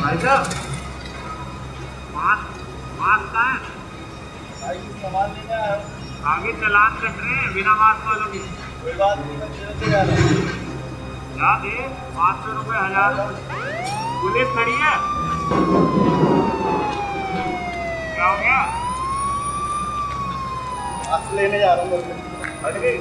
भाई साहब मास्क कहाँ है? भाई सामान लेने आया हूँ। आगे चलान कट रहे हैं बिना मास्क वालों की। कोई बात नहीं, मैं चलते जा रहा हूँ। क्या दे 500 रुपये 1000 पुलिस खड़ी है। क्या हो गया? मास्क लेने जा रहा हूँ। हट गई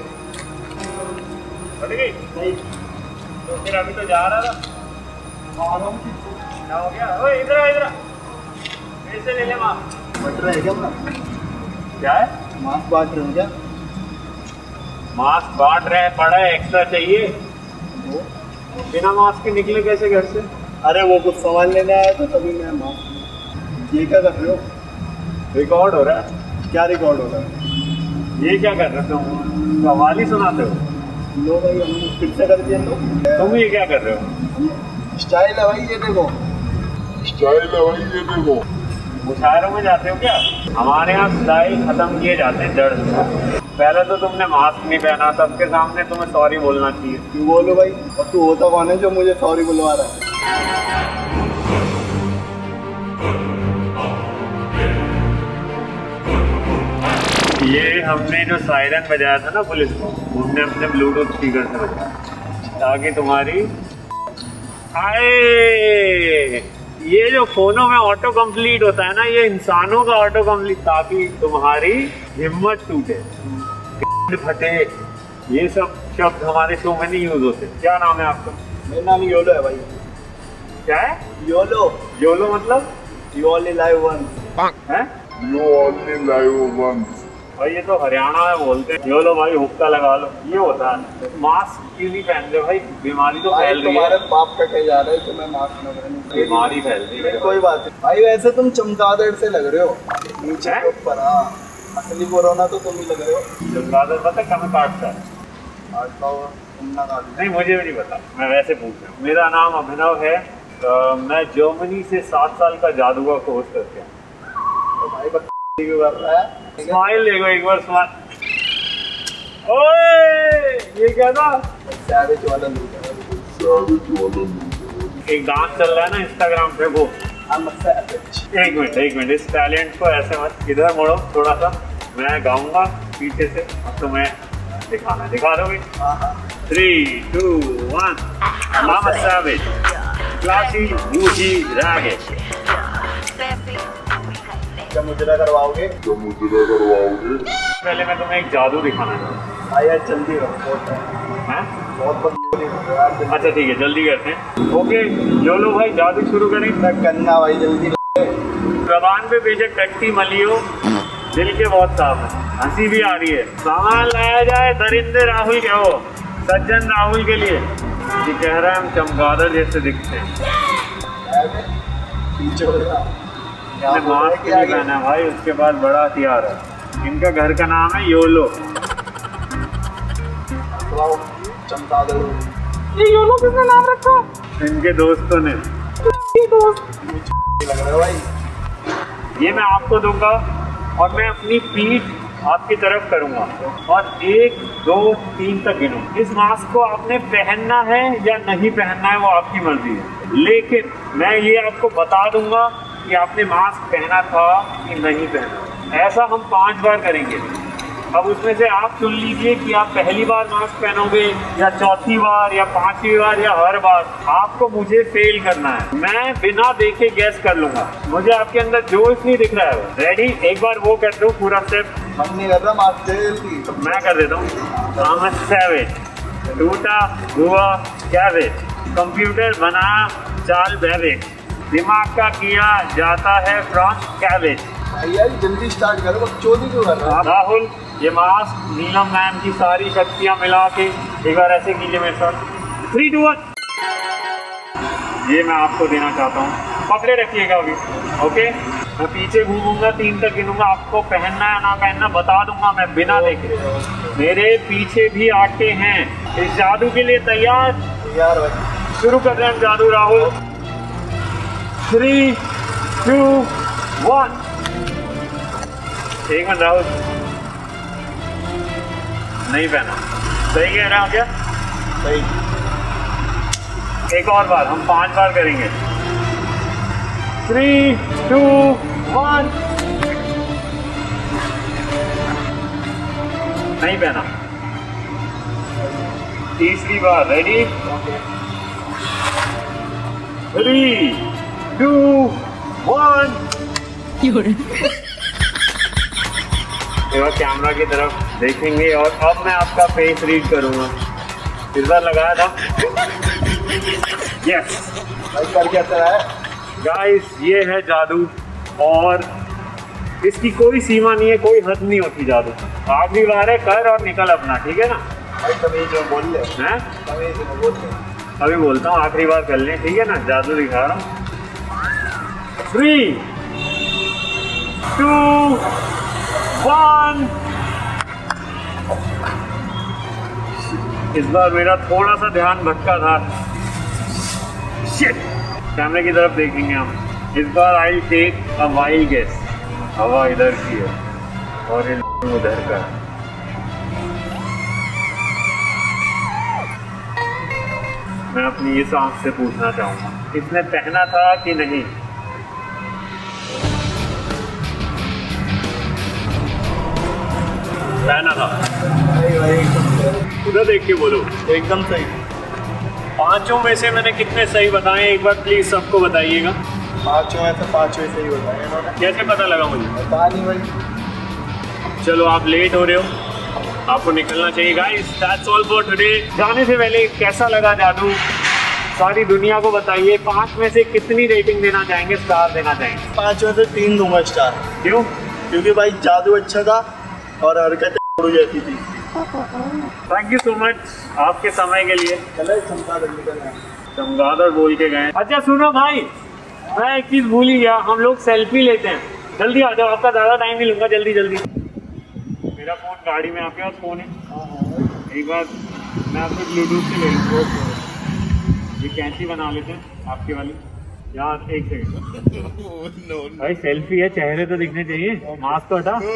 नहीं तो फिर अभी तो जा रहा था। आ रहा हूँ। क्या हो गया? ओए इधर आ, कैसे ले ले मास्क? बट रहा है क्या अपना? क्या है? मास्क बांट रहे हो क्या? मास्क बांट रहे हैं, पड़ा है, एक्स्ट्रा चाहिए। बिना मास्क के निकले कैसे घर से? अरे वो कुछ सामान लेने आया था तभी मैं मास्क। ये क्या कर रहे हो? रिकॉर्ड हो रहा है। क्या रिकॉर्ड हो रहा है? ये क्या कर रहे हो? सवाल ही सुनाते हो। लो भाई, हम फिर से कर दिए तो। तुम ये क्या कर रहे हो? स्टाइल है भाई, ये देखो। मुशायरों में जाते हो क्या? हमारे यहाँ स्टाइल खत्म किए जाते हैं जड़ से। पहले तो तुमने मास्क नहीं पहना, सबके सामने तुम्हें सॉरी बोलना चाहिए। क्यों बोलो भाई? और तू होता कौन है जो मुझे सॉरी बुलवा रहा है? ये हमने जो सायरन बजाया था ना पुलिस को, हमने अपने ब्लूटूथ स्पीकर से बजाया ताकि तुम्हारी ये जो फोनों में ऑटो कंप्लीट होता है ना, ये इंसानों का ऑटो कंप्लीट, ताकि तुम्हारी हिम्मत टूटे, फटे। ये सब शब्द हमारे शो में नहीं यूज होते। क्या नाम है आपका? मेरा नाम योलो है भाई। क्या है? योलो। योलो मतलब? You only live once. है? You only live once. और ये तो हरियाणा में बोलते हैं योलो भाई, हुक्का लगा लो, ये होता है। मास्क क्यों नहीं पहनते भाई? बीमारी तो फैल रही है। तुम्हारे बाप कटे जा रहे हैं, तुम्हें मास्क न पहनने। बीमारी फैल रही है। कोई बात नहीं भाई, वैसे तुम चमगादड़ से लग रहे हो नीचे के ऊपर। हाँ, असली कोरोना तो तुम ही लग रहे हो। चमगादड़ पता है कहाँ काटता है? काटता होगा, तुम ना काटो। नहीं, मुझे भी नहीं पता, मैं वैसे पूछ रहा हूँ। मेरा नाम अभिनव है। मैं जर्मनी से 7 साल का जादू का कोर्स करके आया। तो भाई क्यों कर रहा है? स्माइल देखो एक बार, स्माइल। ओए ये क्या था? सैवेज वाला लुक है। एक डांस चल रहा है ना इंस्टाग्राम पे, वो I'm a savage। एक मिनट, इस टैलेंट को ऐसे मत, इधर मोड़ो थोड़ा सा, मैं गाऊंगा पीछे से, अब तुम्हें दिखा दोगे। 3, 2, 1 I'm a savage, classy, bougie, ragged। क्या मुजरा करवाओगे? पहले मैं तुम्हें एक जादू दिखाना चाहूँगा। यार जल्दी करो, बहुत है। बहुत अच्छा ठीक है, जल्दी करते हैं। ओके योलो भाई, जादू शुरू करें। करना भाई, जल्दी। जबान पे बेशक टट्टी मली हो, दिल के बहुत साफ है, हंसी भी आ रही है। सामान लाया जाए दरिंदे राहुल के, हो सज्जन राहुल के लिए। ये कह रहा है हम चमगादड़ जैसे दिखते हैं। मास्क नहीं पहना भाई, उसके बाद बड़ा हथियार है। इनका घर का नाम है योलो। चमगादड़। ये योलो किसने नाम रखा? इनके दोस्तों ने। लग रहा है भाई। ये मैं आपको दूंगा और मैं अपनी पीठ आपकी तरफ करूंगा और 1, 2, 3 तक गिनूं। इस मास्क को आपने पहनना है या नहीं पहनना है वो आपकी मर्जी है, लेकिन मैं ये आपको बता दूंगा कि आपने मास्क पहना था कि नहीं पहना। ऐसा हम 5 बार करेंगे। अब उसमें से आप चुन लीजिए कि आप पहली बार मास्क पहनोगे या चौथी बार या 5वीं बार या हर बार। आपको मुझे फेल करना है, मैं बिना देखे गैस कर लूंगा। मुझे आपके अंदर जोश नहीं दिख रहा है। रेडी? एक बार वो कर दो पूरा स्टेप। हम नहीं कर रहा, मास्क जल्दी। मैं कर देता हूँ। I'm a savage, टूटा हुआ कैबेज, कंप्यूटर बना चाल बैवेज, दिमाग का किया जाता है फ्रॉम कैबेज। यार जल्दी स्टार्ट करो, चोरी क्यों कर रहा है? राहुल, ये मास्क नीलम मैम की सारी शक्तियां मिला के एक बार ऐसे कीजिए मेरे साथ। 3, 2, 1। ये मैं आपको देना चाहता हूँ, पकड़े रखिएगा अभी। ओके, मैं पीछे घूमूंगा, 3 तक गिनूंगा, आपको पहनना है ना पहनना बता दूंगा मैं बिना देखे। मेरे पीछे भी आके हैं। इस जादू के लिए तैयार? यार भाई शुरू कर रहे हैं जादू राहुल। 3, 2, 1। एक मिनट राहुल, नहीं पहना। सही कह रहे हो क्या? सही। एक और बार, हम 5 बार करेंगे। 3, 2, 1। नहीं पहना। तीसरी बार, रेडी? 3, 2, 1। कैमरा की तरफ देखेंगे और अब मैं आपका फेस रीड करूंगा। इस बार लगाया था। यस कर क्या तरह है गाइस, ये है जादू और इसकी कोई सीमा नहीं है, कोई हद नहीं होती जादू। आखिरी बार है, कर और निकल अपना, ठीक है ना भाई? तमीज में बोल ले। हैं? तमीज में बोल ले। अभी बोलता हूँ, आखिरी बार कर लें, ठीक है ना? जादू दिखा रहा हूँ। 3, 2, 1। इस बार मेरा थोड़ा सा ध्यान भटका था। शिट! कैमरे की तरफ देखेंगे हम। इस बार I take a wild guess. हवा इधर की है और ये उधर का। मैं अपनी इस आंख से पूछना चाहूंगा, इसने पहना था कि नहीं? पहना था। उधर देख के बोलो। एकदम सही। पांचों में से मैंने कितने सही बताए, एक बार प्लीज सबको बताइएगा। पाँचों में से पाँचों सही बताए इन्होंने। कैसे पता लगा मुझे? पता नहीं भाई। चलो आप लेट हो रहे हो, आपको निकलना चाहिए guys. That's all for today. जाने से पहले कैसा लगा जादू, सारी दुनिया को बताइए। 5 में से कितनी रेटिंग देना चाहेंगे, स्टार देना चाहेंगे? 5 में से 3 दूंगा स्टार। क्यों? क्योंकि भाई जादू अच्छा था और हरकतें जैसी थी। थैंक यू सो मच आपके समय के लिए। चलो चमगादड़ निकल आए। चमगादड़ बोल के गए। अच्छा सुनो भाई, मैं एक चीज भूल ही गया, हम लोग सेल्फी लेते हैं। जल्दी आ जाओ, आपका ज्यादा टाइम नहीं लूंगा, जल्दी जल्दी। मेरा फोन गाड़ी में, आपके पास फोन है? एक बार मैं आपको ब्लूटूथ से ले लूँगा। ये कैंची बना लेते हैं आपके वाली। यार एक सेकंड भाई, सेल्फी है, चेहरे तो दिखने चाहिए, मास्क तो हटा।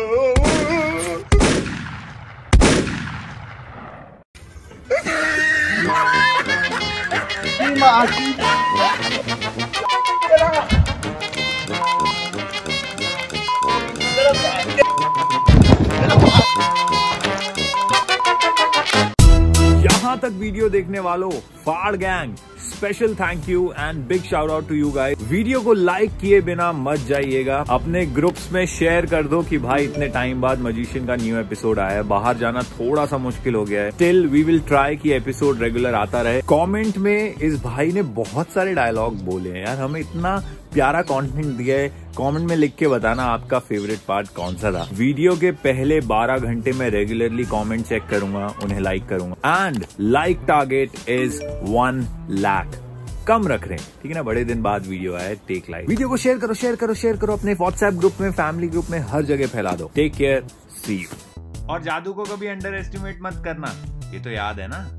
यहाँ तक वीडियो देखने वालों, फाड़ gang special thank you and big shout out to you guys. Video को लाइक किए बिना मत जाइएगा, अपने ग्रुप्स में शेयर कर दो कि भाई इतने टाइम बाद मजिशियन का न्यू एपिसोड आया है। बाहर जाना थोड़ा सा मुश्किल हो गया है, स्टिल वी विल ट्राई कि एपिसोड रेगुलर आता रहे। कमेंट में इस भाई ने बहुत सारे डायलॉग बोले हैं यार, हमें इतना प्यारा कंटेंट दिया है। कमेंट में लिख के बताना आपका फेवरेट पार्ट कौन सा था। वीडियो के पहले 12 घंटे में रेगुलरली कमेंट चेक करूंगा, उन्हें लाइक करूंगा and like target is 1 lakh. कम रख रहे हैं, ठीक है ना? बड़े दिन बाद वीडियो आया, टेक लाइक। वीडियो को शेयर करो, शेयर करो, शेयर करो अपने व्हाट्सएप ग्रुप में, फैमिली ग्रुप में, हर जगह फैला दो। Take care, see you. और जादू को कभी अंडर एस्टिमेट मत करना, ये तो याद है ना।